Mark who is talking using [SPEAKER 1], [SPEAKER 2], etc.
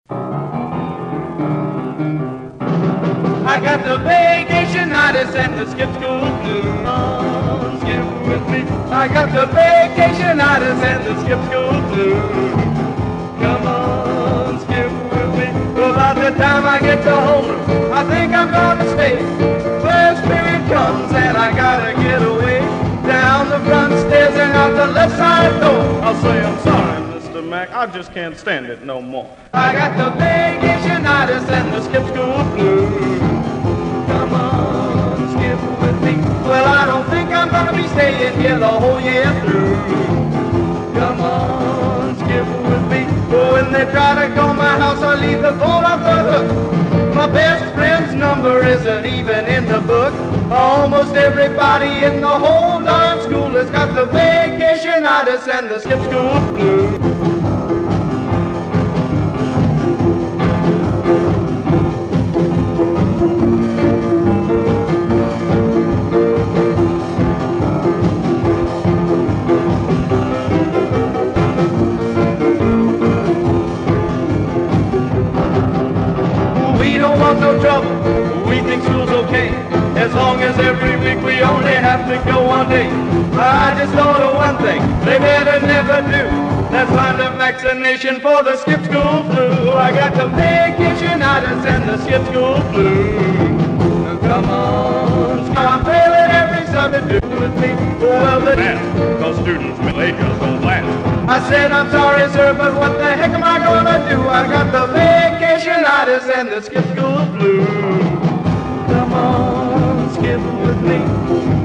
[SPEAKER 1] I got the vacationitis and the skip school blues. Come on, skip with me. I got the vacationitis and the skip school blues. Come on, skip with me. Well, by the time I get to homeroom, I think I'm gonna stay. First period comes and I gotta get away. Down the front stairs and out the left side door.
[SPEAKER 2] I'll say I'm sorry, Mr. Mac, I just can't stand it no more.
[SPEAKER 1] I got the vacationitis and the skip school blues. Come on, skip with me. Well, I don't think I'm gonna be staying here the whole year through. Come on, skip with me. Oh, when they try to go my house, I leave the phone off the hook. My best friend's number isn't even in the book. Almost everybody in the whole darn school has got the vacationitis and the skip school blues. We don't want no trouble, we think school's okay, as long as every week we only have to go one day. I just thought of one thing they better never do, that's find a vaccination for the skip school flu. I got the vacationitis and the skip school flu. Come on, I'm failing every subject with me. Well,
[SPEAKER 2] Because students may just don't last.
[SPEAKER 1] I said, I'm sorry, sir, but what the heck am I gonna do? I got the vacationitis and the skip school blues. Come on, skip with me.